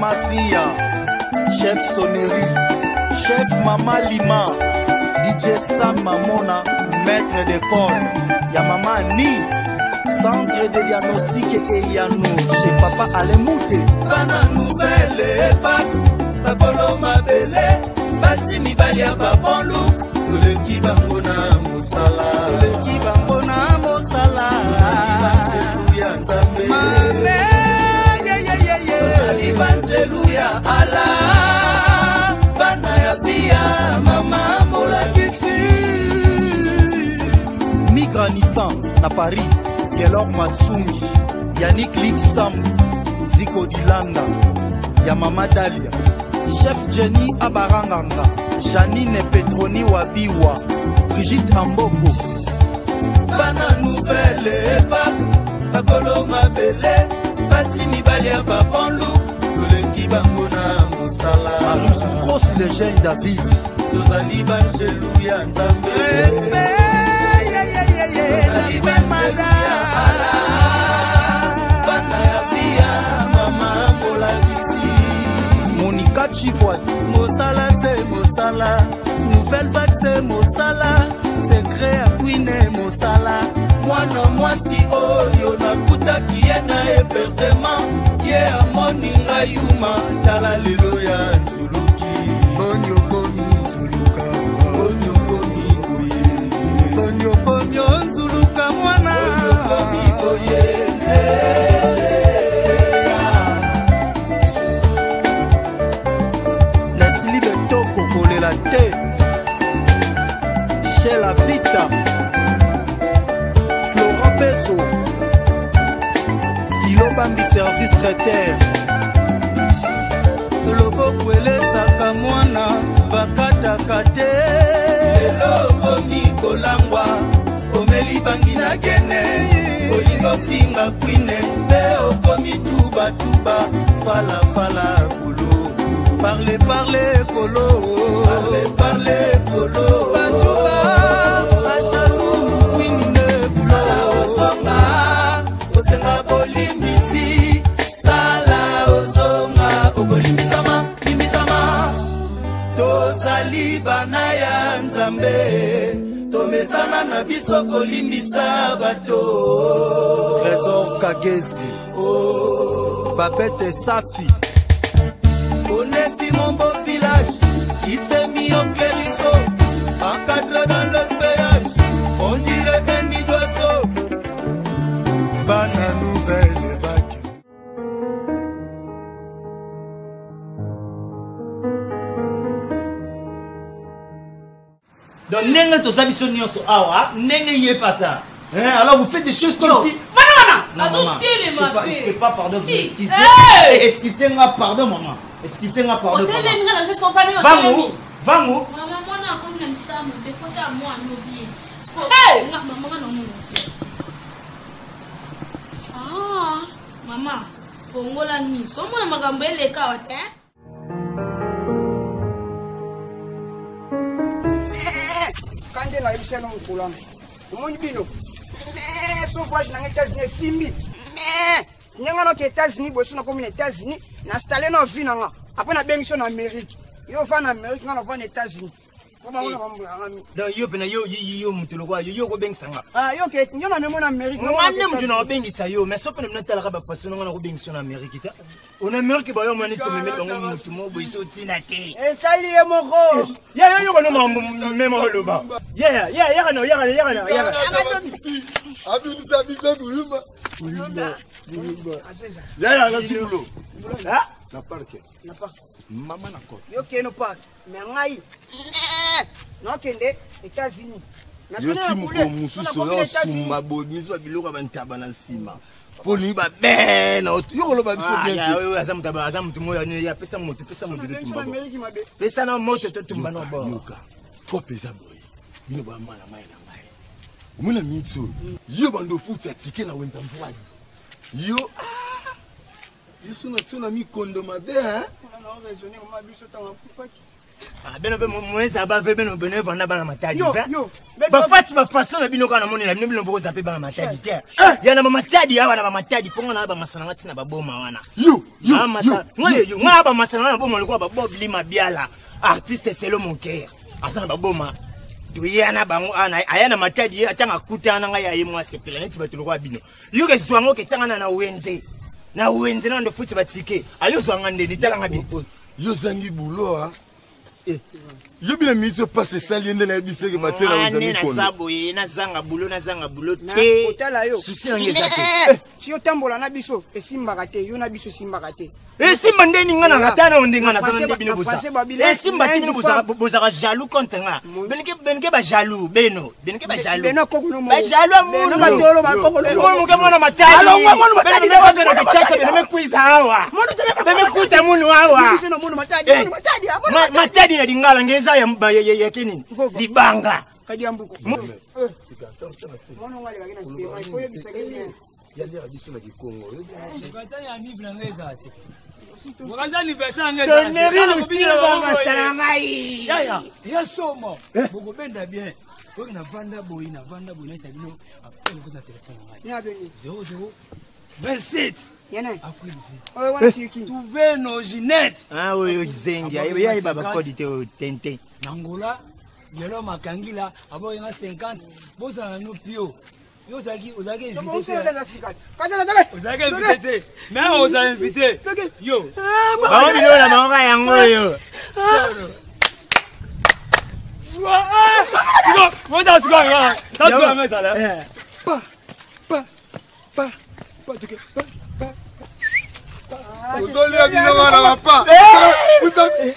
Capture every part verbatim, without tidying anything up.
Mafia, chef Sonnerie, chef Mama Lima, D J Sam Mamona, maître d'école, ya Mama Ni, centre de diagnostic et Yanou, chez Papa Alemouté. Bana nouvelle époque, Bakolo Mabele, Basi Mibali à Babonlou, le Kibangona Mosala, le Kibangona Mosala, Mame, yeah yeah yeah yeah, Evangeluya Allah, Bana ya Via, Mama Molakisi, Migra Nissan, na Paris, Gelor Masungi, Yannick Lixam, Zico Dilanda, ya Mama Dalia, Chef Jenny Abaranganga, Janine Petroni Wabiwa, Brigitte Amboko. Bana nouvelle époque, Bakolo Mabele, Basi Mibali à Babonlou, le Kibangona Mosala, Marius grosse légende David, Tozali Bangeluya Nzambe, respect, yeah yeah yeah yeah, Tozali Bangeluya Allah, Bana ya Bia, Mama Molakisi, Monica Chifouad, Mosala c'est Mosala, nouvelle vague c'est Mosala, secret à Queen Mosala, mwana mwasi oyo nakutaki ye na hébergement, ye amoni ngai yuma, tala lelo ya Nzuluki, Bonyokomi Nzuluka, Bonyokomi oye, Bonyokomi Nzuluka mwana, Bonyokomi oye. Leslie Betoko kolela te, chez la Vita, Florent Peso, Philo Bambi service traiteur, Loboko elesaka mwana bakataka te, lelo okomi kolangwa omeli bangi na gene, olingo finga kwine mpe okomi tubatuba, falafala kolo, parle parle kolo, parle parle kolo, batuba achalu kwine bulo, ozonga osenga bolimbisi, sala ozonga obolimbisama limbisama, tozali bana ya Nzambe, tomesana na biso kolimbisa bato. Trésor Kagezi, Oh, Babette Safi, Oneti mon beau village, qui s'est mis au clérisseau, encadré dans le feuillage, on dirait qu'un nid d'oiseau. Bana nouvelle vague. Donc, n'est-ce pas ça, mission nyonso awa, n'est-ce pas ça. Hein? Alors, vous faites des choses comme Yo. si. Non, maman, je ne fais pas, je fais pas pardon pour Hey. esquisser. Hey. Excusez-moi, pardon, maman. Excusez-moi, pardon. Hôtel Maman. Eminga, je suis pas allé au Va hôtel où? Eminga. Va où? Maman, moi, non, comme j'aime ça, mais faut à moi, nous oublier. Hey. Maman, non, non. Ah, maman, bongo la nuit. So, moi, ma gambe les kawa, hein? Quand on a eu ça, on coule. Comment on dit non? Son voyage dans les États-Unis, Simbi. Mais, nous avons les États-Unis, nous sommes comme les États-Unis, nous installé nos vies. Après, on a bien en Amérique. Nous avons en Amérique, nous avons les États-Unis. Comment on a Donc, yo, ben, yo, yo, yo, mutulwa, yo, yo, go beng sanga. Ah, yo, que nous avons en Amérique. Moi, je n'ai pas bengi ça yo, mais sauf que nous n'avons pas la façon dont on a bengi en Amérique. En Amérique, bah, yo, man, tu me mets dans mon mutumo, boy, so tinake. Et Tali et Moro. Ya, ya, yo, no, no, même au loba. Ya, ya, ya, no, ya, ya, ya, ya, ya. Abinisa bisa buluma. Buluma. Buluma. Ya ya na sibulo. Ah? Na parke. Na parke. Mama na ko. Yo que no parke. Mais ngai. Non kende États-Unis. Yo timu ko mususu yo suma bo miso biloko bantaba na sima. Poni ba bena yo lo ba biso bien. Ya, oui, azam taba, azam tumo ya ya pesa moto, pesa moto de tumba. Pesa na moto to tumba no bo. Yoka. Ko pesa boy. Bino ba mala mai na mai. Muna mitso. Yo bando futa tike na wenda mbwadi. Yo Yo suna tuna mi kondo mabe hein. On a raisonné on m'a biso tanga kufaki. beno be mweza ba ve beno beno vanda bana matadi Yo, va yo, ba fati ba façon na bino kana moni la bino bino boza pe bana matadi te ya na matadi ya wana ba matadi ponga na ba masana ngati na ba boma wana Yo, yo, na masa ngoye yo ngaba ba masana na boma likuwa ba Bob Lima Biala artiste selo mon cœur asana ba boma tuyana bango ana ayana matadi atanga kutana nga ya yemwa sepela neti batulukwa bino yo ke zwango ke tsanga na wenze na wenze na ndo futi batike ayo zwanga ndeni talanga biti yo zangi bulo ha yo bien miso passe sali ndene na biseke batela uzami kono na sabo ye na zanga bulo na zanga bulo te kotala yo susi ngezate si yo tambola na biso esimbaka te yo na biso simbaka te esimba ndeni ngana ngata na ndinga na sana ndebino busa esimba timi busa busa ka jaloux contre nga benike benike ba jaloux beno benike ba jaloux beno kokuno mo ba jaloux amu beno ba tolo ba kokuno mo mo kama na matali alo mo mo matali beno ba kana kichasa beno me quiz hawa beno kuta munu hawa sino munu matadi munu matadi matadi na dingala ngeza ya ya kini libanga kadi ambuko mono ngale kakina spima ifoye bisakene ya ya biso na Kongo ukatani anivla ngeza ati wakazani pesa ngeza soneri lusio banga salamai ya ya ya somo boko benda bien oki na vanda boy na vanda boy na sabino apele ko na telefone ngai ni abeni zéro zéro vingt-sept yana Afrique oyo wana tiki tuve no Ginette ah oyo zengi ya ya baba kodi te tente Angola yelo makangila abo yana cinquante bosa na no pio yo zaki ozaki invité ozaki invité mais on a invité yo ba bino la manga yango yo Sigo, moi dans ce gars, dans ce gars mettre là. Pa pa pa pa tu pa pa. Ozoli ya bino wana papa. Usabi.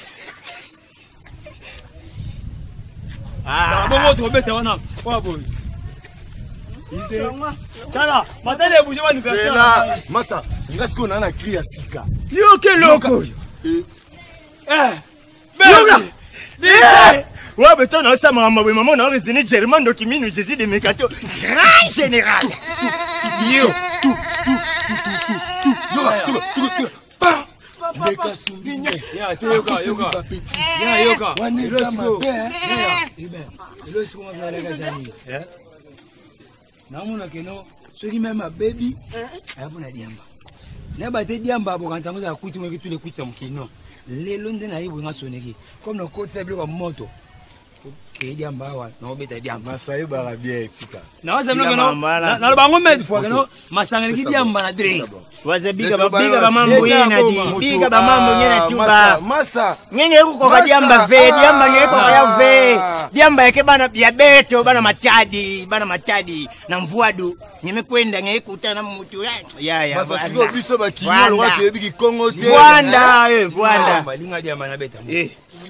Ah, bon bon, tu bête wana. Kwa boy. Ide. Tala, matale bouger wa C'est là, massa, ngasko na na cri ya sika. Yo ke loko. Eh. Yoga. Dige. Ouais, mais toi, non, ça m'a envoyé maman, on a raisonné Germain, donc il m'a Jésus de Mécato. Grand général. Yo. Tout, tout, tout, tout, tout. Yo, tout, tout, pas. Meka Sumbinya. Ya, te yoga, yoga. Ya, yoga. Waneza mabe. Ya, ibe. Elo siku mwa na gazani. Eh? Namuna keno, soki même baby, ayapo na diamba. Na ba te diamba bo kanza ngoza kuti mwe kitule kwitsa mukino. Lelo ndena yibo ngasoneki. Comme no côté faible comme moto. Ke diamba wa no beta diamba. Masayi bara bien tika. Na waza mno keno. Na lo bango med fwa keno, masangani ki diamba na drink. Waza biga ba biga ba mambo yena di. Biga ba mambo yena tuba. Masa. Ngenge yuko kwa diamba ve, diamba ngeko kwa ve. Diamba yake bana diabeto, bana machadi, bana machadi na mvuadu. Nimekwenda ngekutana mtu ya ya. Masa siko biso ba kinyolo wa ke biki Kongo te. Rwanda, eh Rwanda. Balinga diamba na beta. Eh.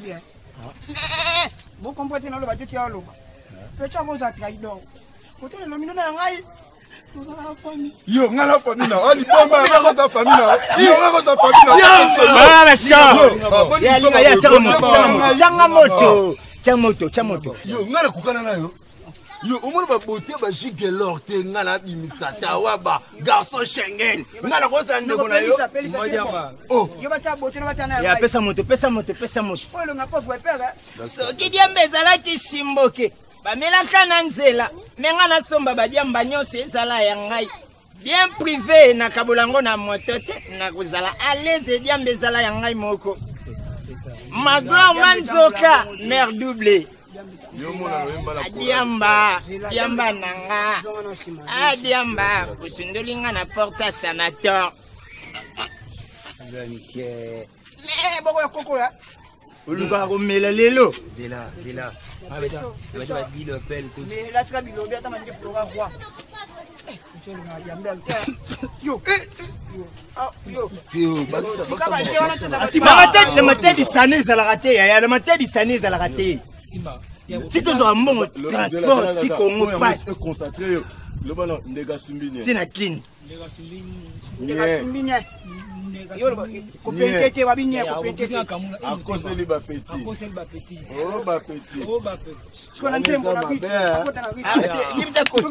Vous comprenez dans le bâtiment tu as l'eau. Petit à vous a trahi donc. Côté le minot na ngai. Nous avons la famille. Yo, ngala famille na. Ali toma ngala sa famille na. Yo ngala sa famille na. Ah, mais ça. Ya linga ya changamoto. Changamoto. Changamoto, changamoto. Yo, ngala kukana na yo. Yo, omona ba beauté ba gigelor te ngala bimisata wa ba garçon Schengen. Ngala ko sa ndeko na yo. Oh, yo bata beauté na bata na. Ya pesa moto, pesa moto, pesa moto. Oh, le ngapa vous père. Soki diamba ezalaki shimboke. Bamelaka na nzela. Menga na somba ba diamba nyonso ezala ya ngai. Bien privé na kabolango na moto te na kozala à l'aise diamba ezala ya ngai moko. Magro manzoka mer doublé. Diamba, diamba nanga. Ah diamba, kusundolinga na porte à sanator. Mais boko ya koko ya. Uluka komela lelo. Zela, zela. Ah beta, beta bilo pel tout. Mais là tu as bilo bien ta manje flora roi. Eh, tu le na diamba yo. Yo. Ah, yo. Yo, bakisa bakisa. La matadi, la matadi sané za la raté, ya la matadi sané za la raté. Simba. Si tu as un bon transport, si Congo passe. Concentré. Le ballon, ndega Sumbinya. C'est na clean. Ndega Sumbinya. Ndega Sumbinya. Yo ko pentete ba binya ko pentete. Akoseli ba petit. Akoseli ba petit. Oh ba petit. Oh ba petit. Tu connais tempo na vite. Akota na vite. Kimza ko.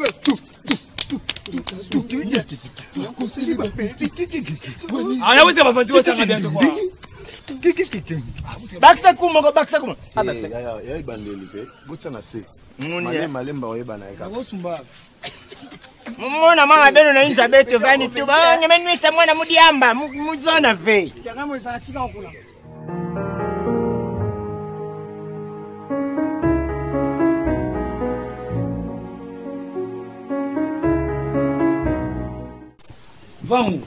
Akoseli ba petit. Ah, là vous avez pas fait ça bien de quoi. Qu'est-ce que tu as? Baksa kuma, baksa kuma. Ah, baksa. Ya, ya, ya, bandeli pe. Butsa na se. Mane malemba oyeba na eka. Ngosumba. Mona mama beno na inza beto vani tu. Ba ngemenwisa mwana mudiamba, muzona ve. Janga mo sa tika okula. Vamos.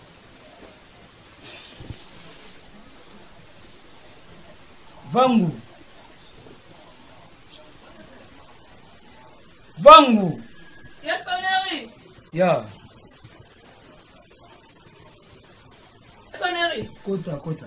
Vangu. Vangu. Yes, Soneri. Ya. Soneri. Kota, kota.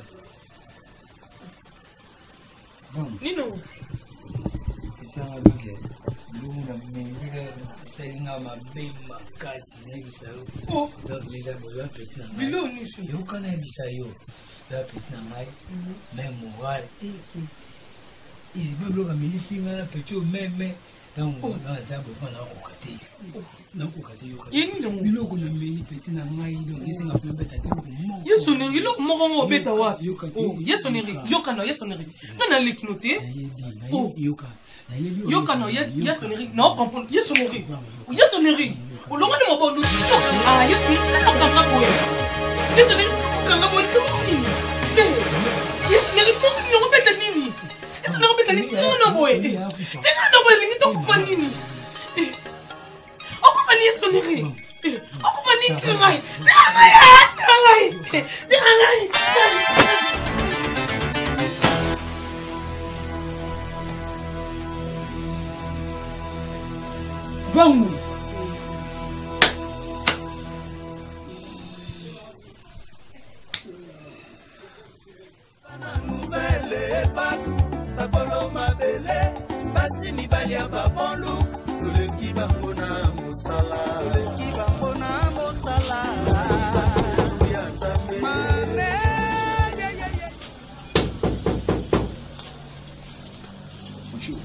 Vangu. Nino. Isanga luke. Luna mengira salinga mabema kasi na bisao. Oh. Donc les amis là petit na. Bilo nisu. Yo kana bisayo. Là petit na mai. Même moral. Eh eh. Il veut bloquer ministre na petit même donc dans ça pour prendre au côté. Na ko côté yo. Yeni donc bilo ko na meni petit na mai donc isinga funa beta te ko mo. Yesu ne ilo mo ngo beta wa. Yo ka. Yesu ne ri. Yo kana yesu ne ri. Na liknote. Oh yo ka. Yo kano yesu ne ri. No comprendre yesu ne ri. Yesu ne ri. Ulonga ni mobondo. Ah yesu ne ri na kanga boye. Yesu ne ri kanga boye ko nini. Yesu ne ri ko ni ngo beta nini. Yesu ne ri beta nini no boye. Tena no boye ni to kufa nini. Okufani yesu ne ri. Okufani tsingai. Tsingai. Tsingai. Tsingai. Vamos! Nouvelle époque, bakolo mabele, basi mibali ya babon look, toleki bango na mosala, toleki bango na mosala. Ya Nzambe. Mame, ye ye ye. Bonjour.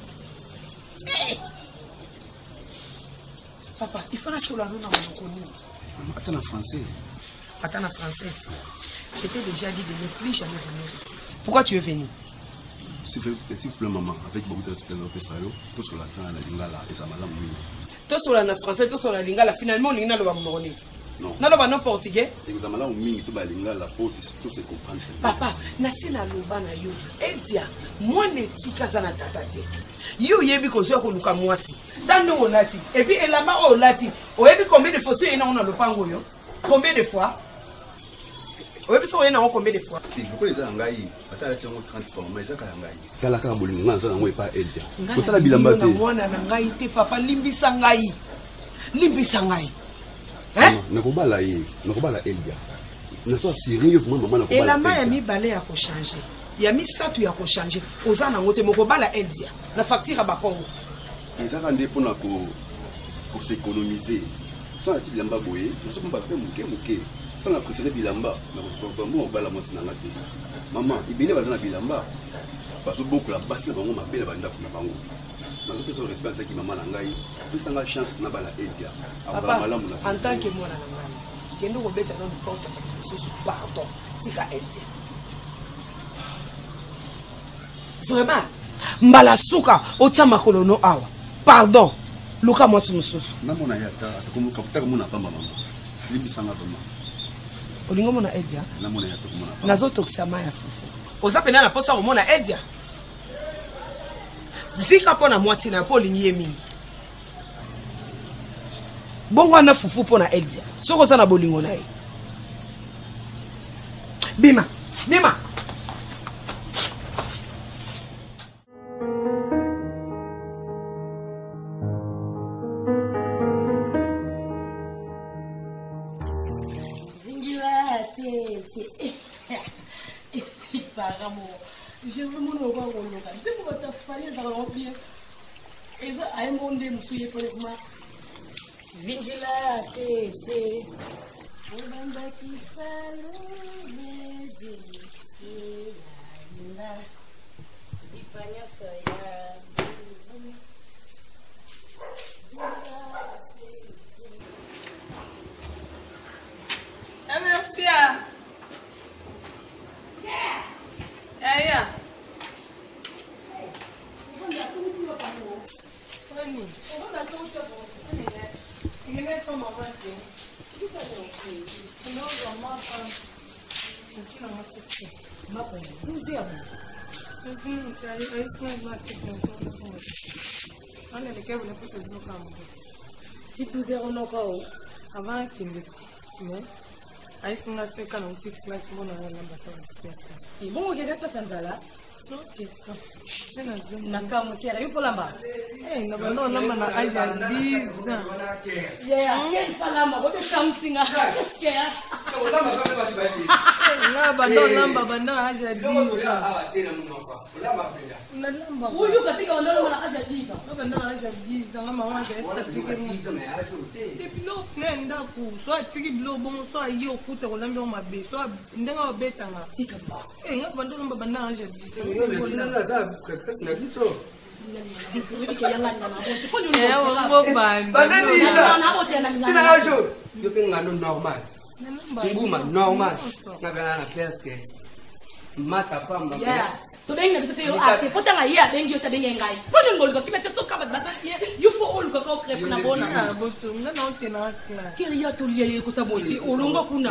Papa, il faut la sur la nous dans mon Attends en français. Attends en français. Je t'ai déjà dit de ne plus jamais venir ici. Pourquoi tu es venu? S'il vous plaît, maman, avec beaucoup de respect, tout sur la terre, la lingala, et ça m'a l'amour. Tout sur la français, tout sur la lingala, finalement, lingala va mourir. Non. Non, non, non, portugais. Et vous avez l'amour, tout la lingala, pour tout se comprendre. Papa, nasi na loba na yo. Edia, moi ne tika za na tatate. Yo yebi ko zo ko luka mwasi. Dan no lati. Et puis elamba o lati. O yebi combien de fois so ina ona lopango yo? Combien de fois? O yebi so ina combien de fois? Et pourquoi les angaï, attends la tiens trente fois, mais ça ka angaï. Kala ka bolingo na ça ngwe pa Edia. Kotala bilamba te. Mwana na ngai te papa limbisa ngai. Limbisa ngai. Hein? Nakobala ye, nakobala Edia. Na so sérieux vraiment maman nakobala. Et la main a mis balai à changer. Il y a mis ça tu a changer. Oza na ngote mokobala Edia. La facture à Bakongo. Et ça rende pour nako pour s'économiser. Ça la bilamba boye, nous sommes pas fait muke muke. Ça na préféré bilamba, na ko mo bala mo sina ngati. Maman, ibile ba na bilamba. Parce que beaucoup la base bango mabela banda kuna bango. Nazo pesa respect avec maman na ngai. Pesa nga chance na bala Edia. Papa, en tant que moi na ngai. Kendo ko beta na porte parce que pardon, tika Edia. Vraiment, mbala suka otama kolono awa. Pardon. Luka moi mususu. Na mona yata, atakomuka kutaka mona pamba mama. Libisanga bama. Olingo mona Edia. Na mona yata komona pamba. Nazo tokisama ya fufu. Oza pena na posa mona Edia. Zika pona mwasi na po linye mingi. Bongo na fufu pona Edia. Soko za na bolingo na ye. Bima, bima. Je veux mon logo au local. C'est pour te faire dans l'empire. Et ça, à un monde, je suis pour moi. Vingila, tété. On va qui fallo, mais il Ipanya soya. Ah, merci. Yeah. Si douze heures on encore avant qu'il me sinon aïe c'est une suite quand on dit classe bon on a l'ambassade et bon on regarde pas ça là ok na kama kera yupo lamba eh na bando lamba na aja dix ans yeah quel pas lamba bote kamsinga kera na bando lamba bando aja dix ans na lamba huyu katika bando lamba na aja dix ans na bando na aja dix ans mama wanja estatique depuis lo nenda ku so atiki blo bon so ayo kuta ko lambe o mabe so ndenga obetanga tika eh na bando lamba bando aja dix ans normal. Normal. Massa pamba. Yeah. To benga biso pe ate potanga ya bengi yo tabenga ngai. Pone ngolgo kimete to kaba data ye you for all ko ko crep na bona. Ah boto nga na otena kla. Kiri ya to liye ko saboti olongo kuna.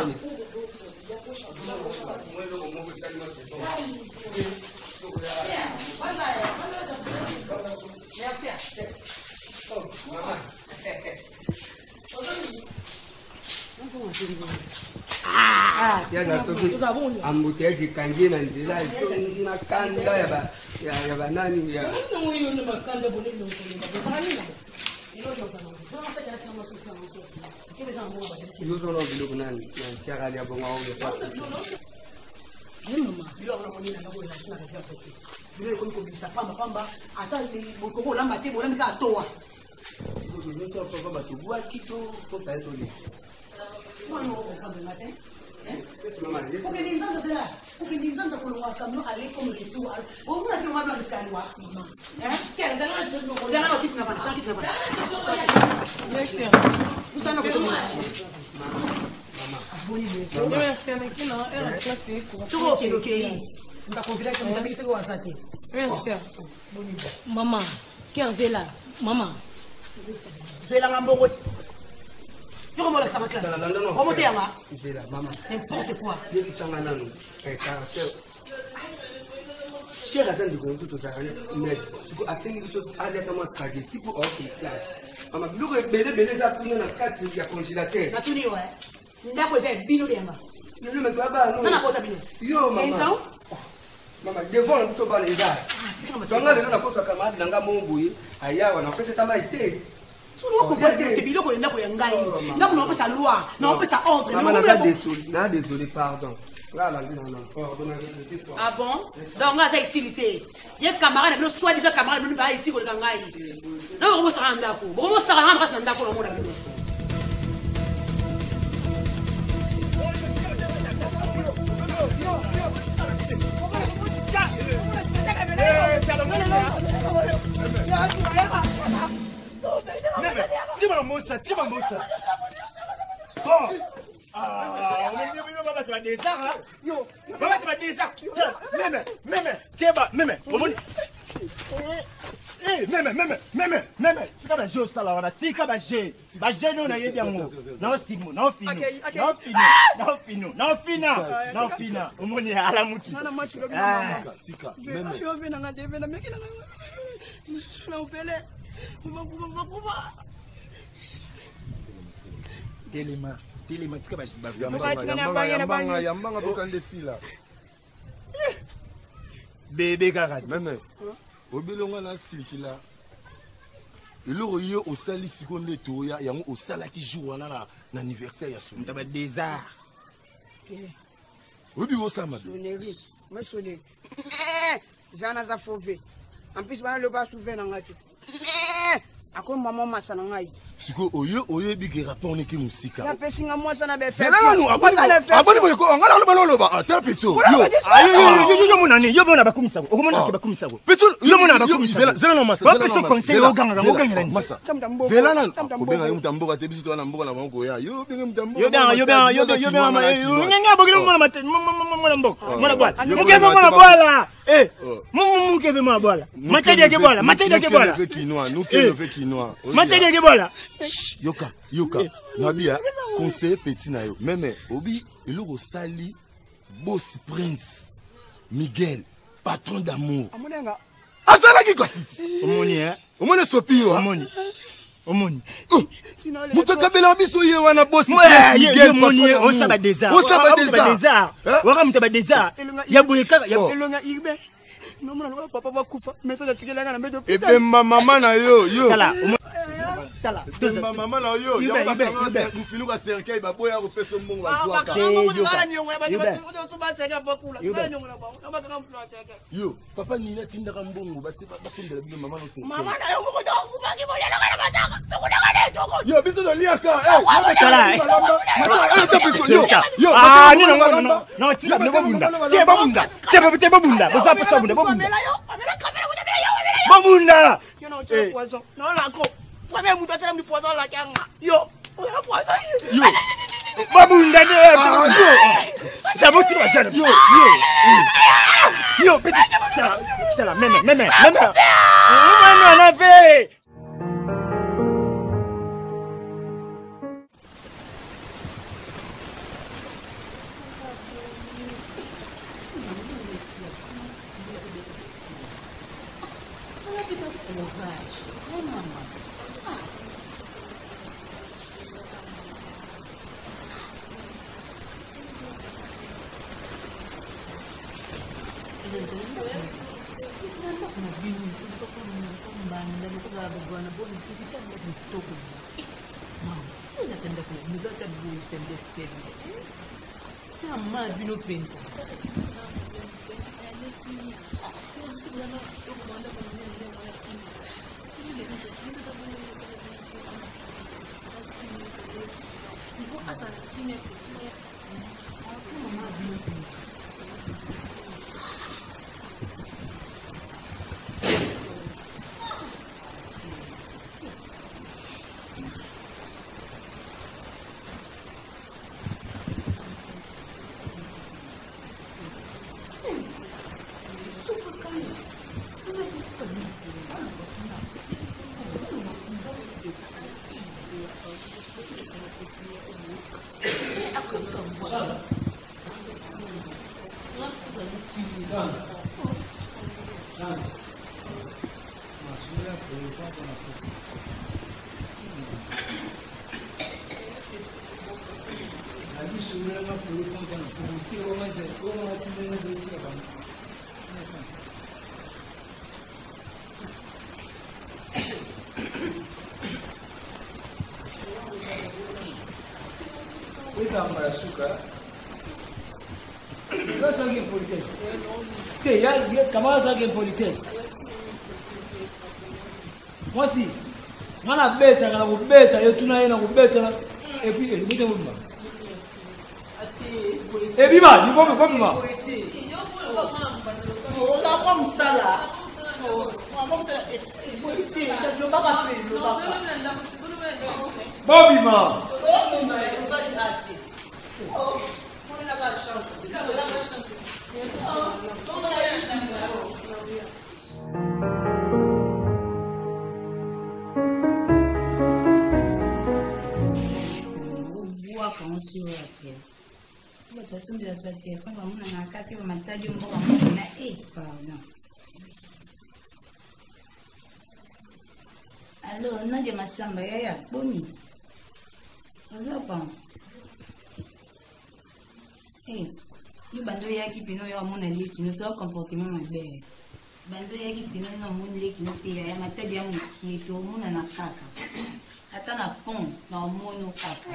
Ah, ya gasoki. Ambutezi kanjina ndila na kanda ya ba ya ba nani ya. Ndio hiyo ni makanda bonito ndio. Yo solo bilo kunani na kiagali hapo ngao ya pata. Mama, bilo anamwona na bwana sina kazi hapo. Bilo iko kubisa pamba pamba hata boko lamba tebo lamba katoa. Ndio hapo baba tubua kitu kwa taito ni. Mwana wako kama ngate. Ukinianza sasa, ukinianza kulwa kama aliko mkitu. Wewe unataka wapi askari wa mama? Eh? Kile sana ndio ndio ndio ndio kisi na bana, kisi na bana. Yes. Usana kwa mama. Ndio yasema kina era classe iko. Tuko okay okay. Nitakonfida kama mtabiki siko wasati. Merci. Mama, quinze là. Mama. Zela ngambongo. Yoko mola sama classe. Comment t'es là? Zela maman. N'importe quoi. Yeki sanga nanu. Eh caractère. Kera zandi ko ntuto za net. Siko asengi kiso ali kama spaghetti pour ok classe. Mama biloko bele bele za kuna na kati ya congélateur. Natuni wa. Ndako za bino dema. Yo me baba no. Sana kota bino. Yo mama. Então, mama devant le so ba les gars. Tonga lelo na kosa kama nanga mombuye ayawa na pesa tama ite. Solo ko perde biloko enda ko yangai. Ndako na pesa loi, na pesa ordre. Mama na désolé, na désolé pardon. Là là non pardon. Ah bon? Donc là c'est utilité. Ye camarade no soit disant camarade no ba ici ko ngai. Na ko sa ndako. Ko sa ranga rasa ndako na mona bino. Tira ma moça, tira ma moça. Oh. Ah, on est baba tu vas descendre hein. Yo, baba tu vas descendre. Meme, meme, keba, meme. Eh, meme, meme, meme, meme. C'est comme un jeu ça là, on a tika ba jeu. Ba jeu nous na yebi yango. Na simo, na fino. Na fino, na fino, na fina, na fina. Omoni ala muti. Na machu lo Ah, tika, meme. Yo vena na deve na meki na. Na upele. Uma kuma kuma. Telema, telema tika ba ba. Yambanga, yambanga tokande sila. Bébé karate. Meme. Obilonga na sikila. Eloko yo osali sikonde toya yango osala ki jour wana na na anniversaire ya son. Ndaba désert. Obi osama. Sonnerie, moi sonnerie. Zana za fauvé. En plus ba le ba souvenir ngati. Ako maman masana ngai. Siko oyo oyo bi ke rapport ne ki musika. Ya pesinga mwasa na be fait. Zela no aboni aboni mo ko ngala lo balo ba ata petso. Yo yo yo monani yo bona bakumisa ko. Okomona ke bakumisa ko. Petso yo mona bakumisa. Zela zela no masa. Ba peso conseil o ganga o ganga ni. Masa. Zela na obenga yo mutamboka te biso to na mboka na bango ya. Yo benga mutamboka. Yo bien yo bien yo yo bien ma yo nyanga bogilo mona mate mona mboko. Mona bwala. Mukeve mona bwala. Eh. Mumu mukeve mona bwala. Matedi ke bwala. Matedi ke bwala. Nous qui le fait quinoa. Matedi ke bwala. Yoka, yoka. Nabia, conseiller petit na yo. Même obi, eloko sali boss prince. Miguel, patron d'amour. Amonenga. Azalaki kwasiti. Omoni hein. Omoni sopi yo. Omoni. Omoni. Mutoka bela biso ye wana boss. Ouais, ye moni on saba désert. On saba désert. Waka mutaba désert. Ya buleka ya elonga irbe. Non mona lo papa va kufa. Message atikelanga na medo. Et ben maman na yo, yo. Tala. Tala. Ma maman na yo, yo ba kanga mfinu ka cercueil ba boya ko peso mbongo ba zwa ka. Yo, papa ni na tinda ka mbongo ba se ba sondela bi maman no se. Mama na yo ko do ku ba ki bo le na mataka. Ko na ka to ko. Yo biso do liaka. Eh, tala. Eh, to biso yo. Yo, ah ni no no no tinda ne bunda. Tie bunda. Tie bunda, tie bunda. Bo sa pesa bunda, bo bunda. Bo bunda. Yo no che poison. No la ko. Wa me muto tela mi poison la kanga. Yo. Yo. Babunda ne. Yo. Tabuti wa jana. Yo, yo. Yo, petit. Tala, meme, meme, meme. Mama na ve. Comment ça gagne politesse? Moi si, moi na beta na kubeta yo tuna yena kubeta et puis il dit moi. Et biba, ni bon bon biba. On a pas msala. On va msala. Polité, je ne pas rappeler le papa. Bon bima. Oh bima, on va dire à ti. Oh, on a la chance. C'est la chance. Allô, Nadia Massamba, yaya, boni. Ozapa. Eh, yo bando yaki pino yo amona leki no to comportement mabe. Bando yaki pino no amona leki no te ya matadi ya mutie to mona na kaka. Ata na pont na mono kaka.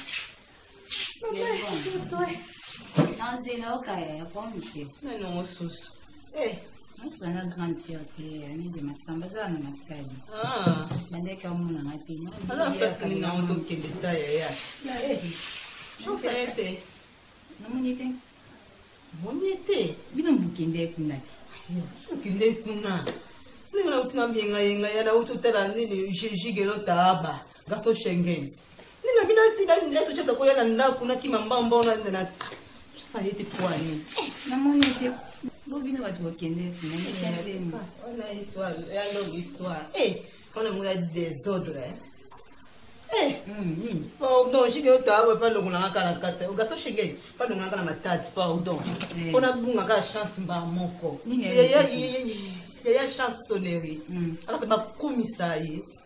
Non, c'est là que il y a pas de non non sus. Eh, on se rend grande tierté, on est de Massamba ça na matadi. Ah, bande ka mona na pino. Alors fait ni na on ke détail ya. Eh, je sais te. Non monite. Monite. Bino mbukende kunati. Mbukende kuna. Ni na utina mbenga yenga ya na ututela nini jigelo taaba. Gato Schengen. Nina bina tina neso chata ko yana nda kuna kimambamba ona na. Ça y était poigné. Na monite. Bobina watu wakende kuna ni on a histoire, et alors l'histoire. Eh, on a des ordres. Eh, Eh, pardon, je ne t'ai pas le monde à la carte. Au garçon chez pas de ma tête, pardon. On a bon à chance, mon corps. Il y a il y a chance sonnerie. Alors c'est pas commissaire.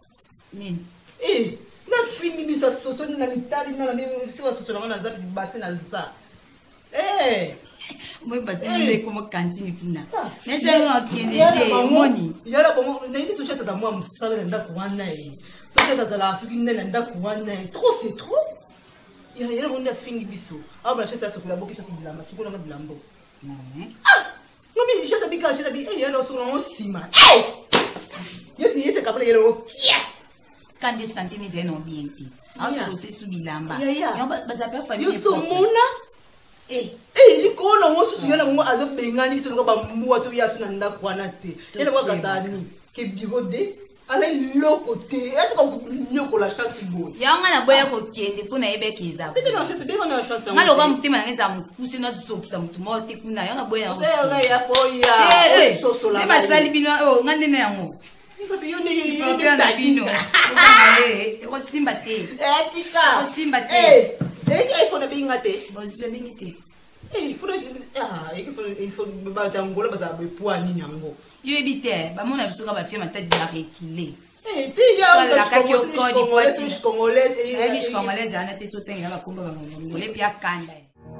Eh, la fille dit ça sonne dans l'Italie, dans la même si on se trouve dans la bassin dans ça. Eh, moi parce que comme cantine kuna. Mais c'est un qui money. Il y a là bon, il dit ce ça moi me sale nda kuana eh. Ce ça la suki nda kuana eh. Trop c'est trop. Il y a là on a fini biso. Ah bah ça ça la boki ça c'est bilamba, c'est la bilamba. Ah! Non mais je sais bien que je sais bien eh il y a là sur on sima. Eh! Yeti yeti kapela yelo. Quand des centimes c'est non bien ti. Ah sur c'est sous bilamba. Ya ba ça peut faire. Yo so mona. Eh, eh, il connaît on se souvient on a azab bengani biso ngo ba mwa to ya suna nda kwana te. Ele kwa kasani ke bigode ala loko te. Est-ce que nyoko la chance bo. Ya ngana boya ko kende kuna ebe kiza. Bete na chance benga na chance. Ngalo ba mutima ngeza mukuse no sokisa mutumo te kuna ya ngaboya. Sera ya koya. Eh, eh. Eba tsali bino oh ngande na yango. Because you need to na bino. Eh, ko simba te. Eh, kika. Ko simba te. Eh. Eh, il faut ne binga te. Bon, je binga te. Eh, il faut ah, il faut il faut ba tangola ba za be poa ni nyango. Yo ebite, ba mona biso ka ba fie matadi ya retilé. Eh, ti ya la kaki o ko di poti. Je congolaise et eh, je congolaise ana te to tenga ba komba ba ngole pia kanda.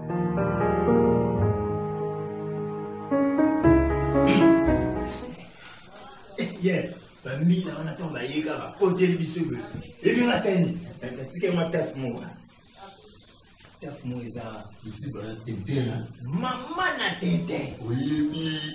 Yeah. Bambi na on attend ba yega ba côté biso. Et bien la scène. Tike ma taf mo. Taf mo eza ici ba tente na. Maman na tente. Oui, bi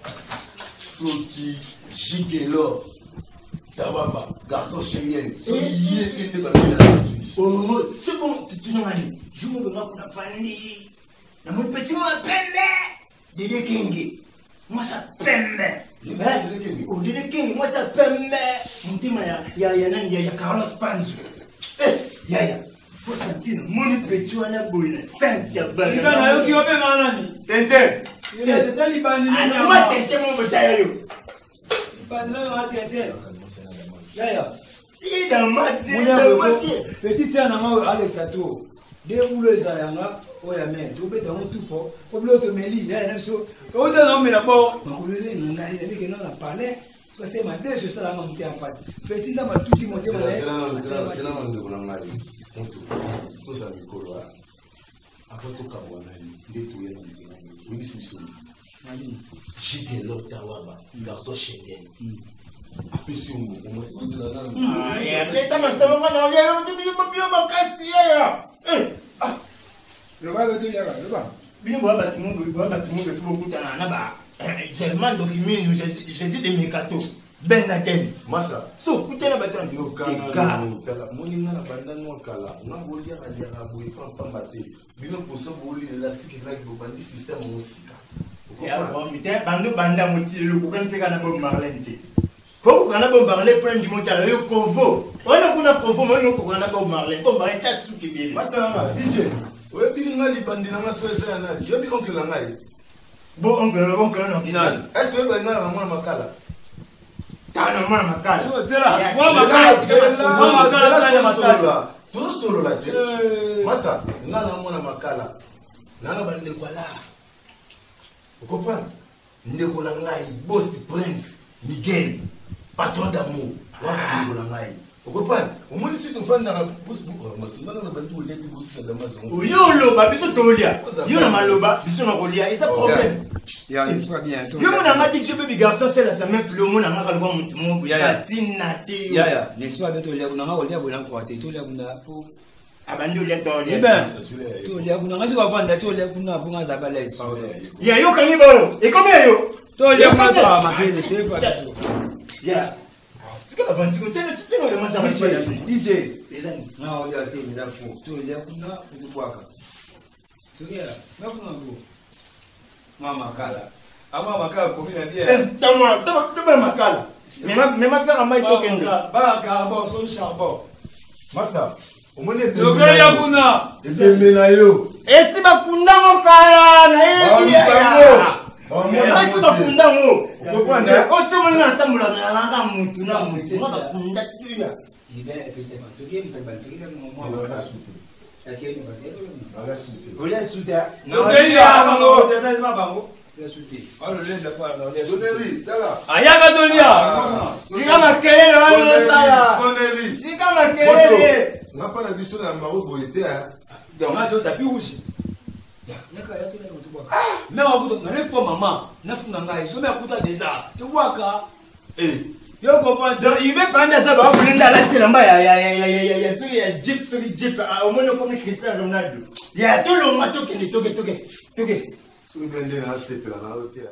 soki jigelo. Tabamba, garçon chérien. Soki yé kende ba na. Oh, c'est bon, tu n'as rien. Je me veux pas qu'on fandi. Na mon petit moi pembe. Dede Kingi. Moi ça pembe. Oh, Dede Kingi, moi ça pembe. Mon tema ya ya ya nani ya Carlos Panzo. Eh, ya ya. Faut sentir mon petit wana boina cinq ya baga. Il va yo ki obe manani. Tente. Il est de libani ni ya. Moi tente mon botaya yo. Banda ma tente. Ya ya. Il dans ma c'est dans ma c'est. Petit tena nga Alex Ato. De ulo ezayanga oya men. To beta on tout po. Po blo to meli ya na so. O ta no me na bo. Makulele nga ni ke na parler. Parce que ma deux je sera monté en face. Petit dans ma tout si monté ma. C'est là, c'est là, c'est là on de kuna ngali. Tout tout ça mikolo a. Après tout kabwana ni de tout ya nzima. Oui c'est ça. Nani. Jigelo tawaba. Garçon Schengen. Apesi ungo comment c'est ça là. Ah, ya peta mas tama na ya yo bibi mabio makasi ya. Eh. Ah. Le ba le ya le ba. Bino ba ba tumu ba ba tumu be fubo kutana na ba. Germain Dokimini Jésus de Mikato. Ben Laden. Massa. So kutana ba tan yo kana kala moni na banda no kala. Na bolia alia aboy pa pambate. Bino poso boli la siki like bo bandi système musika. Ya bon mite bando banda moti le ko kan peka na Bob Marley te. Faut qu'on a Bob Marley prendre du montal yo Kovo. On a kuna Kovo mo no ko kana Bob Marley. Bob Marley ta suki bien. Massa na D J. Oye bi ngali bandi na masoeza na. Yo bi oncle la ngai. Bon oncle oncle no kinal. Est-ce que ben na mwana makala? Tana mwana makala. So tera. Mwana makala. Mwana makala tana makala. Tout solo la te. Massa, ngala mwana makala. Nana bande kwala. Vous comprenez? Ndeko na ngai boss Prince Miguel patron d'amour. Wana ndeko na ngai. Vous comprenez? Au moins si tu fais dans la boss masina na bande ou leti boss da maison. Yo loba biso tolia. Yo na maloba biso na kolia. Et ça problème. Ya, c'est pas bien. Yo mon nga dit que baby garçon c'est la semaine flou mon nga ka lwa mutu mo ya tina te. Ya ya, n'est-ce pas bientôt lia kuna nga olia bona kwa te to lia kuna po. Abandi olia to olia. Ben, to lia kuna nga zo vanda to lia kuna po nga za bala is power. Ya yo kangi boro. E comme yo. To lia kuna to ma kele te fa. Ya. C'est que avant tu connais tu sais le masa D J. Les amis. Na olia te ni za fo. To lia kuna ku bwaka. To lia. Na kuna go. Mama kala. Ama makala komina bien. Eh, tamo, tamo, tamo makala. Mais ma mais ma faire mai to kende. Ba carbon son charbon. Massa, au moins les deux. Ya kuna. Ezembe na yo. Esi ba kunda ngokala na yebi ya. Mais on vous donne une fois maman, neuf n'anga, ils sont bien coûteux déjà. Tu vois quoi? Eh, yo comprends? Il veut prendre ça, bah vous l'avez là, c'est là-bas, il y a il y a il y a il y a sur il jeep sur jeep, au moins comme Cristiano Ronaldo. Il y a tout le mato qui est toqué toqué toqué. Sur le gardien là, c'est là là hôtel.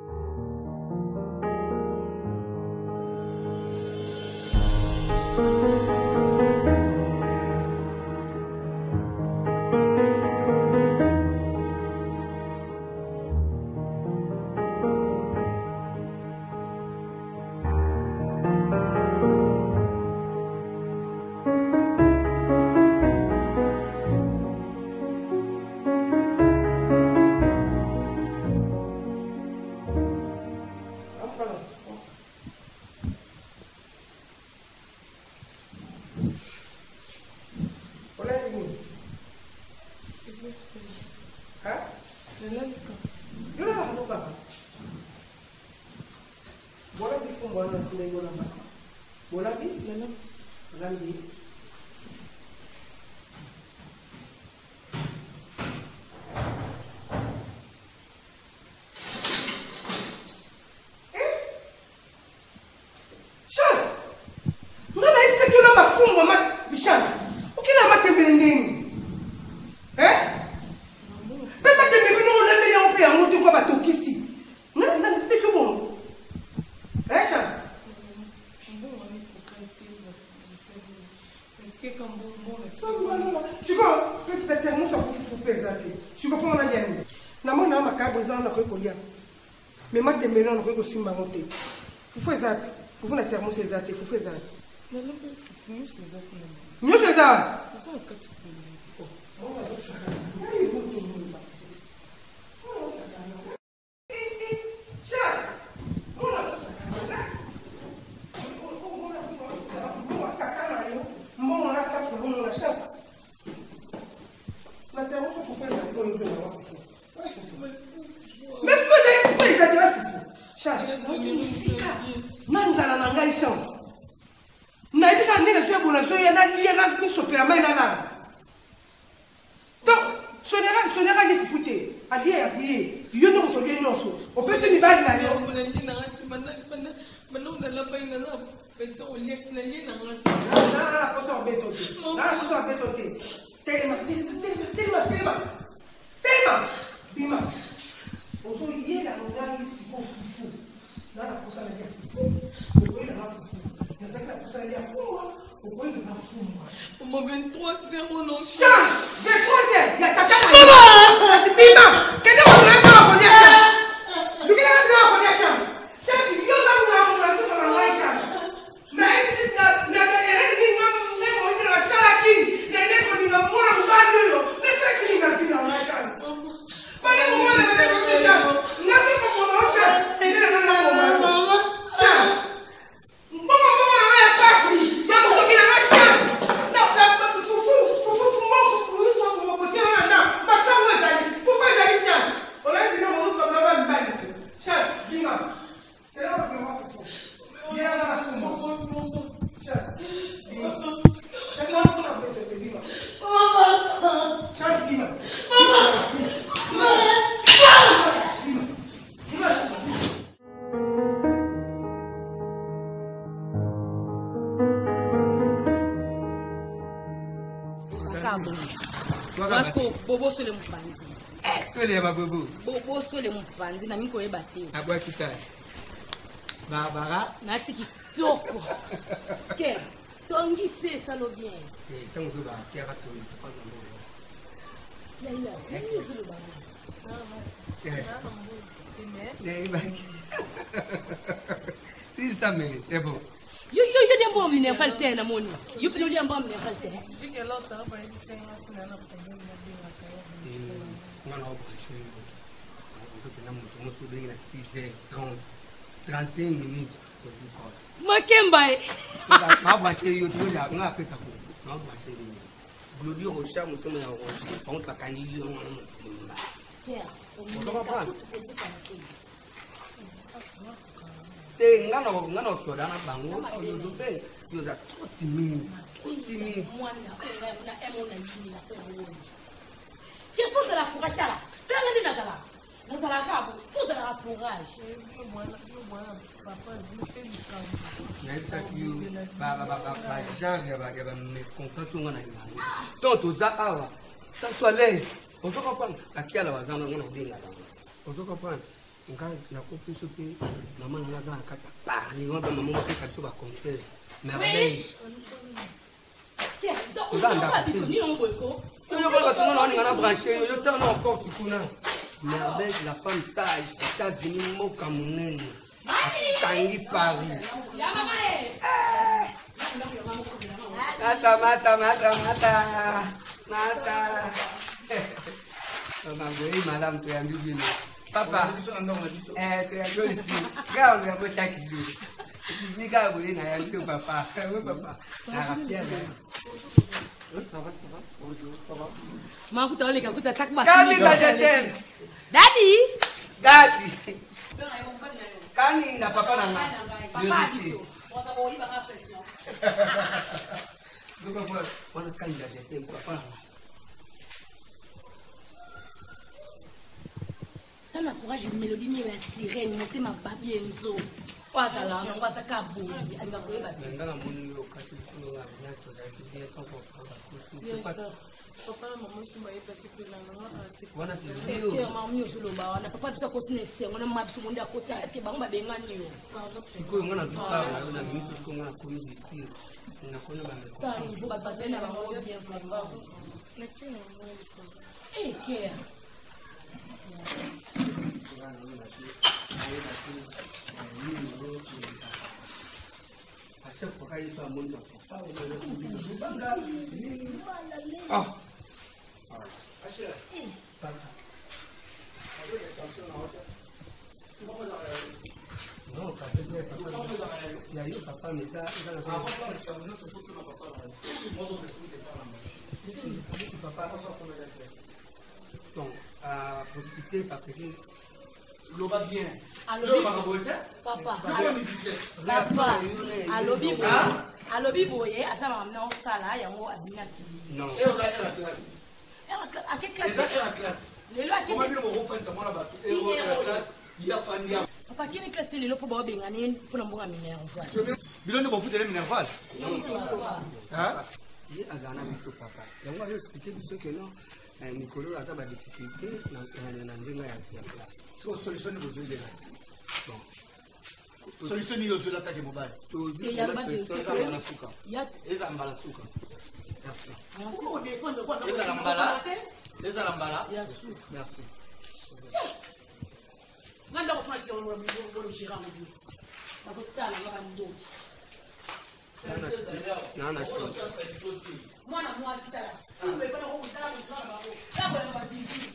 Bobo sole mpanzi. Eh, sole ma bobo. Bobo sole mpanzi na miko eba te. Abwa kita. Barbara, na tiki toko. Ke, tongi se salo bien. Eh, tongi ba kia ka tongi sa pa ngo. Ya ya, ni vulu ba. Eh. Eh, ba. Si ça mais c'est bon. Yo yo yo dem bom ne falte na moni. Yo pino dem bom ne falte. Jige lo ta ba yi sen na suna na ko dem na bi na ka. Eh, ngana ko shi. six heures trente, trente et un minutes. Makemba e. Ma brasse yo to ya nga pesa ko. Ma brasse yo. Glodi rocha mo to me rocha. Fon pa kanili yo. Pierre, on va prendre. Te nga no nga no so dana bango yo do be. Yo za trente mille. trente mille. Mwana na emo na yini na pe wo. Que faut de la courage là. Tanga ni nazala. Nazala ka faut de la courage. Mwana mwana papa je fais du travail. Mais ça qui ba ba ba ba genre ya ba ya ba me content tu ngana ni. Tonto za awa. Ça soit l'aise. On se comprend. Aki ala wazana ngona dinga. On se comprend. Nga na ko piso pe mama na za kata. Pa ni ngombe mama mo pesa so ba concert. Mais ben. Pierre, on va pas biso ni on boyko. Yo ba tu ngona ni ngana brancher yo ta na encore tu kuna. Mais avec la femme sage, États-Unis mo kamunene. Tangi Paris. Ya mama eh. Mata mata mata mata. Mata. Maman boy madame tu as dit papa. Eh tu as dit ici. Regarde on va chaque jour. Ni gars boy na ya tu papa. Oui papa. Na Pierre. Ça va ça va. Bonjour, ça va. Maman kuta ole kakuta takba. Kami ka je t'aime. Daddy. Daddy. Kani na papa na nga. Papa biso. On sa bo iba ka pression. Donc voilà, on a kani na je t'aime papa. Tana courage de mélodie ni la sirène monter ma babi enzo. Kwaza la ngwa sa ka bo. Alika ko eba. Ndanga muni yo kati ko wa na to da ki dia to ko ko. Papa maman je m'ai passé plus longtemps. Wana sio mami yo loba wana papa bisa ko tinese ngona mabiso monde akota ke bango ba bengani yo. Siko ngona zuka na mimi ko ngona ko ni sio. Na kona ba me ko. Tani bo ba bazena bango bien vraiment. Eh que Ah. Non, il y a eu papa, mais ça, donc, à profiter parce que l'eau va bien. Papa, papa, alobi boye, alobi boye, asa mamna osala yango abinaki. Non. À quelle classe? Les lois qui sont papa, quelle classe est le pour Bengani pour la mourir minerval? Bilan de vous de minerval. Hein? Il y a un ami sur papa. Et on va lui expliquer ce que non. Nicolas a des difficultés dans la classe. C'est solution de vos yeux de la. Bon. Solution de vos yeux d'attaque mobile. Il y a pas de sucre. Il y a des emballages sucre. Merci. On défend de quoi? Les alambalas. Les alambalas. Merci. Manda kufanya kitu mwa mwa mshira mjuu. Nakutana na mdogo. Na na shida. Mwana mwasi tala. Simbe bana kwa kutana kwa babo. Hapo na mabizi.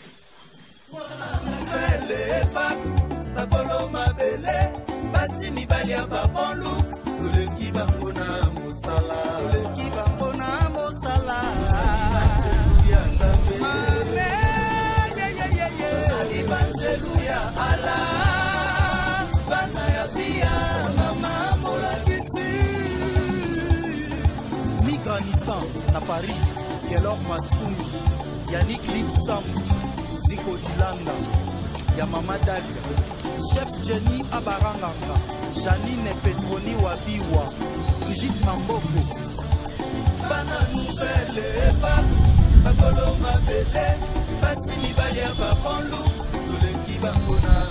Mabele pa bakolo mabele basi mibali ya babolu toleki bango na mosala toleki bango na mosala ya nzambe mame ye ye ye ye alibanzeluya ala bana ya tia mama molakisi Migranisan na Paris Kelor Masumi Yannick Litsam Ziko Dilanda ya Mama Dalia Chef Jenny Abaranganga Janine Petroni Wabiwa Brigitte Mamboko Bana nouvelle époque bakolo mabele basi mibali ya babolu toleki bango na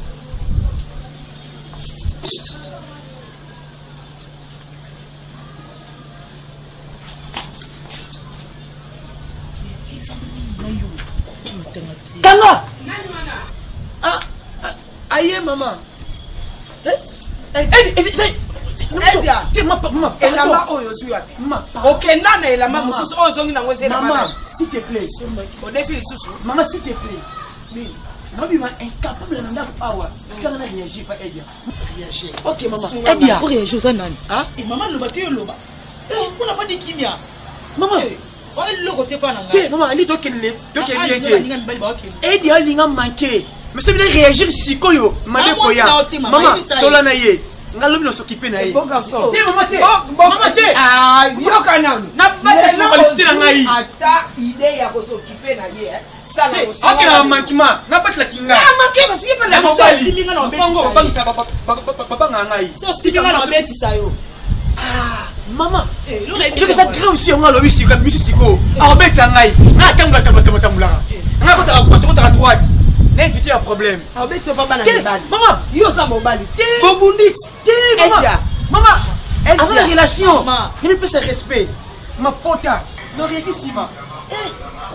Kanga! Ah, aïe maman. Eh? Eh, eh, Edia, elamba oyo zuya. Ok, nana elamba mususu oyo zongi na ngweze na maman, s'il te plaît. Au défi susu. Maman, s'il te plaît. Oui. Nabima incapable de faire power. Est-ce qu'elle a réagi pas Edia? Réagir. Ok maman. Edia. Pour réagir ça nani? Hein? Et maman le battu le bas. On n'a pas de kimia. Maman. Ouais le côté pas nanga. Té maman, ali to kenle, to kenle. Edia linga manqué. Mais c'est bien réagir si koyo, mande koya. Maman, solana ye. Ngalobi no s'occuper na ye. Bon garçon. Té maman té. Maman té. Ah, yo kanam. Na pas de normalité na ngai. Ata idée ya ko s'occuper na ye. Ça na. Ok na manquement. Na pas la kinga. Ah manqué parce qu'il pas la mobali. Bongo bangisa papa papa nganga. So siminga na beti sayo. Ah, maman. Eh, lo je vais créer aussi on lobi siko misi siko. Ah beti ngai. Na tambula tambula tambula. Nga ko ta ko ta droite. N'inviter un problème. Ah beti pas bana bali. Maman, yo ça mobali. Bobundit. Maman. Maman. Avant la relation, il ne peut se respect. Ma pota. Non rien ici ma. Eh.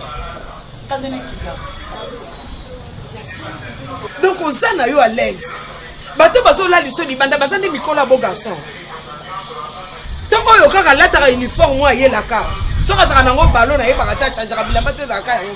Donc on s'en a eu à l'aise. Bateau baso la liso di banda bazande mikola beau garçon. Tant qu'on y a la uniforme moi y est la carte. So ka saka nango ballon na ye bakata changer bilamba te za ka ya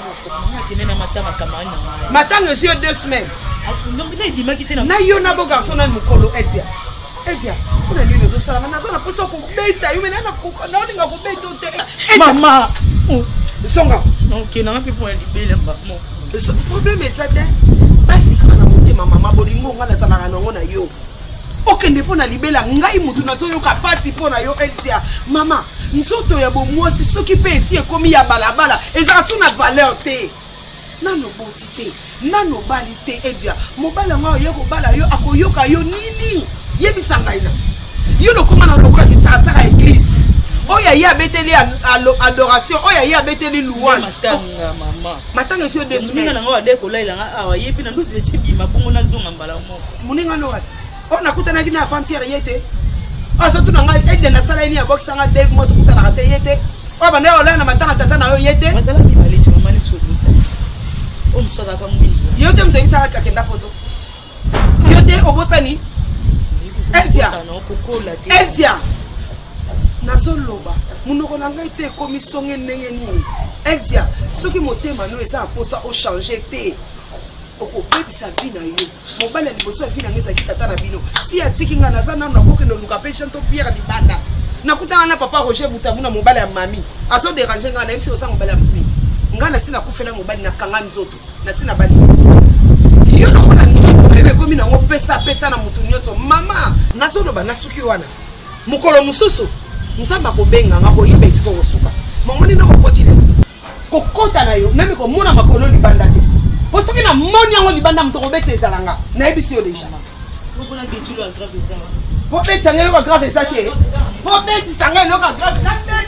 mo. Matanga sur deux semaines. Donc il dit ma kitena. Na yo na beau garçon na mukolo etia. Etia. On a dit les autres ça na ça na poso ko beta yo mena na ko na linga ko beta te. Maman. Songa. Ok, na pe point di belemba. Le problème est ça parce que na monte maman bolingo ngana sana na ngo na yo. Ok ne pona libela ngai mutu na so yo ka pasi pona yo etia. Mama, nzoto ya bo moi c'est ce qui peut ici comme ya balabala. Eza suna valeur te. Nano botité, nano balité edia. Mobala nga yo ko bala yo akoyoka yo nini? Yebisa ngai na. Yo no koma na lokola ki sa sa église. Oya ya beteli adoration, oya ya beteli louange. Matanga maman. Matanga sur deux semaines. Muninga na ngo ade ko laila nga awa yepi na ndosi le chibima bongo na zonga mbala mo. Muninga no wati. On a kutana kina afantiere yete. Ah surtout na nga ede na sala ni ya box nga deg moto kutana kate yete. O ba na ola na matanga tata na yo yete. Masala ni balichi mama ni tsobusa. O msoda ka mwini. Yote mtengi sala kakenda poto. Yote obosani. Etia. Etia. Nazoloba munoko na ngai te commission ndenge nini edia soki motema no eza aposa o changer te oko bebisa vie na yo mobala liboso ya vie na ngeza kitata na bino si atiki nga naza nanu nakoki no luka patient to pierre libanda nakutana na papa Roger Butabu na mobala ya mami aso déranger nga na yebisi osa mobala ya mami nga na sina kufela mobali na kanga nzoto na sina bali yo nakona nzoto bebe komi nango pesa pesa na mutu nyonso mama nazoloba nasuki wana mukolo mususu Nzamba ko benga ngako yebe siko kosuka. Mongoni na ko chile. Ko kota na yo, même ko mona makolo libanda te. Po soki na moni yango libanda mto ko bete ezalanga. Na yebisi yo deja. Ko na betulo a grave ça. Po bete sangelo ko grave ça te. Po bete sangelo ko grave ça te.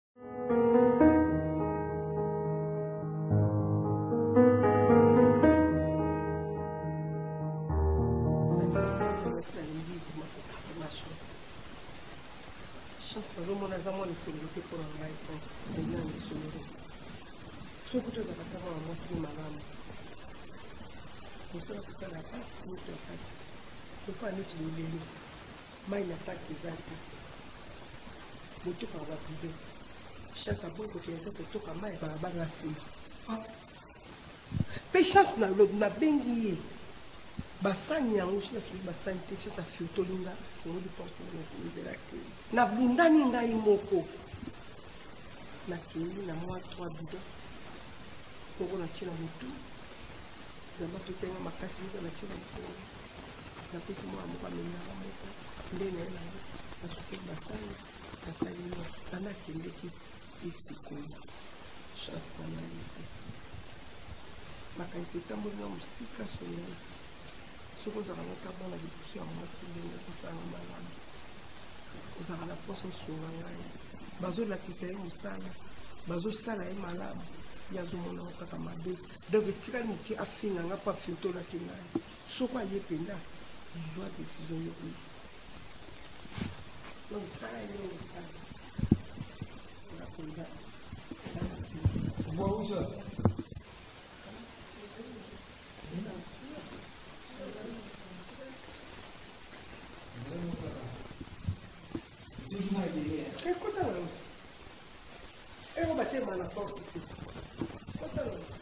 Chance na lo na bengi basani yango china su basani te chata fiotolinga fongo di porte na simizela ke na bundani ngai moko na kindi na mwa trois bidon fongo na china mutu zamba pesa nga makasi mutu na china mutu na pesa mwa moko amena moko ndenge na na supe basani basani no ana kende ki tisiko chance na mali makanisi etambolinga mosika soneti soki ozala notabona liboso ya mwasi ndenge kosala malamu ozala na poso osunga ngai bazolakisa ye mosala bazosala ye malamu ye azomonango kaka mabe donc etikali moke afinga nga mpo afiltolaki ngai soki aye mpenza zwa décision yo kozwa donc sala ye mosala ngapenza bonjour. Écoute, et on va te mal à porte.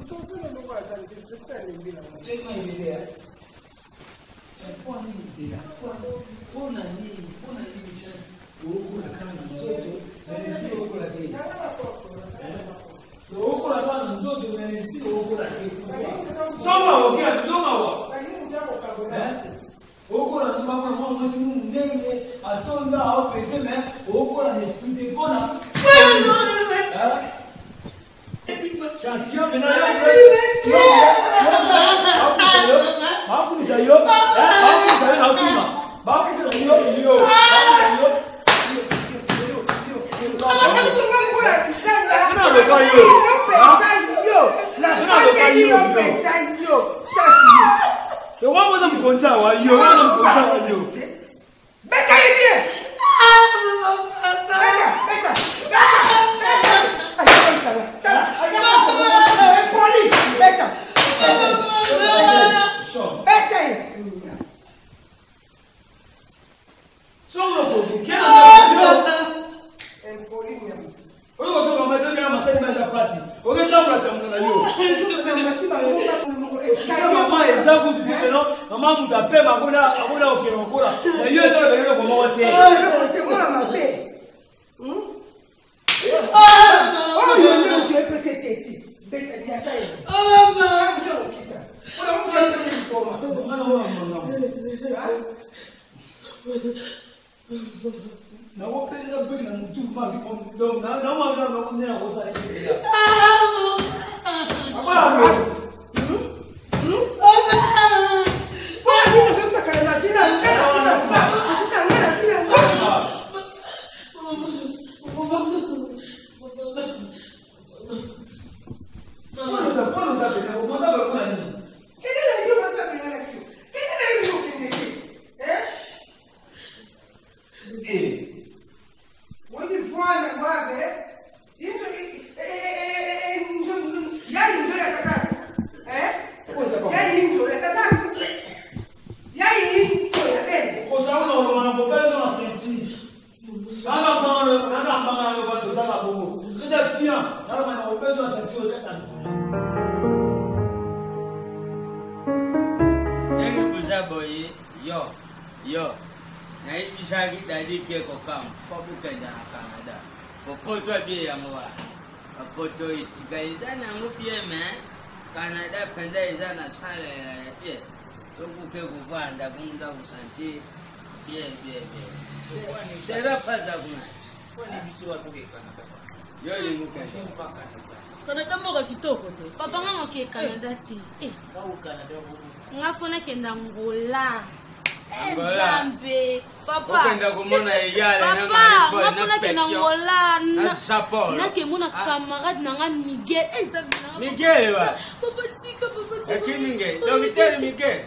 Zambe, papa. Okenda kumona yale na malipo na pekio. Na sapolo. Na kemona camarade nanga Miguel. Eh Zambe nanga. Miguel wa. Papa tika papa tika. Lakini Miguel, docteur Miguel.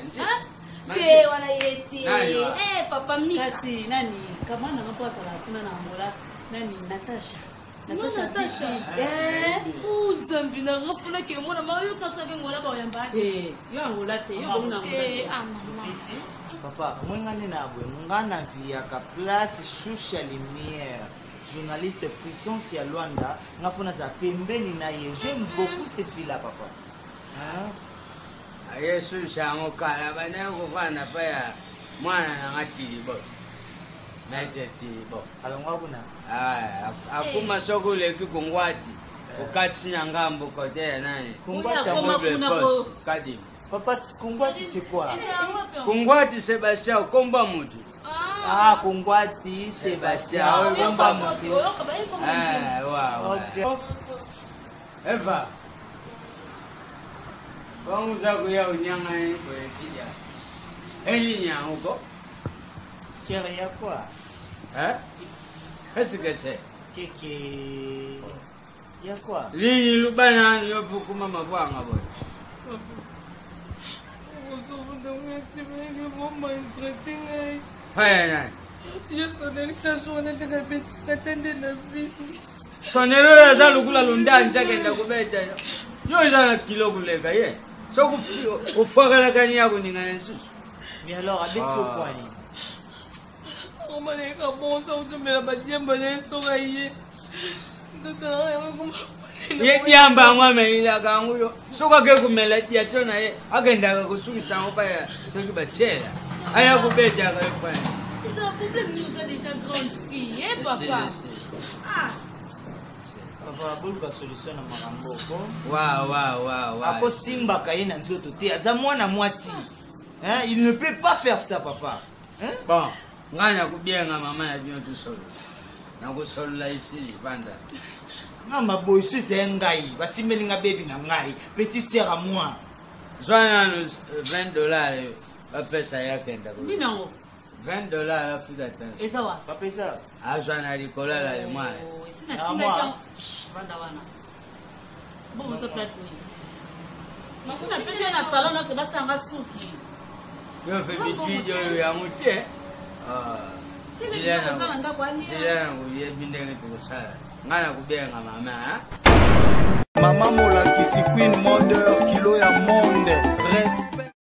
Te wana yeti. Eh papa Miguel. Kasi nani? Kama nanga pata la kuna na Angola. Nani Natasha. Natasha Natasha. Eh, oh Zambe nanga funa kemona mayo kasake ngola ba yamba. Eh, yo Angola te, yo bona. Eh, ah mama. Sisi. Papa, mwengane nabwe, ngana via ka place Shusha Lumière, journaliste puissance ya Luanda, ngafuna za pembeni na ye. J'aime beaucoup ces filles-là, papa. Hein? Aye Shusha ngokala bana kufana pa ya mwana na ngatibo. Naje tibo. Alongwa kuna. Ah, akuma sokule kikungwati. Ukachinya ngambo kote nani? Kungwati amwe boss kadi. Papa, Kungwati c'est quoi? Kungwati Sébastien, combat mutu. Ah, Kungwati Sébastien, combat mutu. Ah, waouh. Ok. Eva. Comment ça que ya unyanga ni kwa kija? Eli nyanga uko? Kera ya quoi? Hein? Qu'est-ce que c'est? Keke. Ya quoi? Lini lubana ni yopukuma mavanga boy. Sonero ya za lukula lundanja kenda kubeta yo za na kilo kulega ye so kufagala kani yako ningana nsusu. Mais alors habite au kwani? Omale ka bonsa utumela bajemba na soga ye. Ndata ya ngoma ye diamba ngwame ila kanguyo soka ke kumela dia tona ye agenda kusukisa ngoba ya seki bachela aya kubeta ka kwa c'est un problème nous sommes déjà grandes filles eh papa ah papa bulu ka solution na makambo ko wa wa wa wa ako simba kaina nzoto te aza mwana mwasi hein il ne peut pas faire ça papa hein bon nganya kubienga mama ya bino tu solo na kusolola isi banda ngamba boy suze ngai basimeli nga baby na ngai petite sœur à moi zwana vingt dollars ba pesa yake ndako binango vingt dollars la futa tano esa wa pa pesa azwana likola la le mwana sina tinga banda wana bon mo sa place ni masina pesa na salon na keba sanga suki yo fe bitwijo ya mutie ah Jilana nguye bindenge tukusala ngana kubenga mama Mama Molakisi Queen Mother kilo ya monde respect